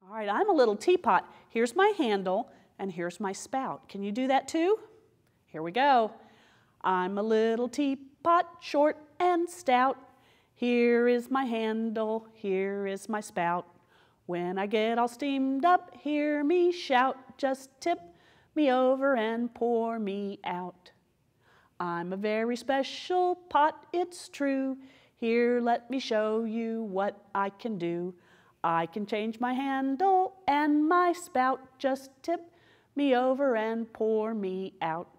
All right, I'm a little teapot. Here's my handle, and here's my spout. Can you do that too? Here we go. I'm a little teapot, short and stout. Here is my handle, here is my spout. When I get all steamed up, hear me shout. Just tip me over and pour me out. I'm a very special pot, it's true. Here, let me show you what I can do. I can change my handle and my spout. Just tip me over and pour me out.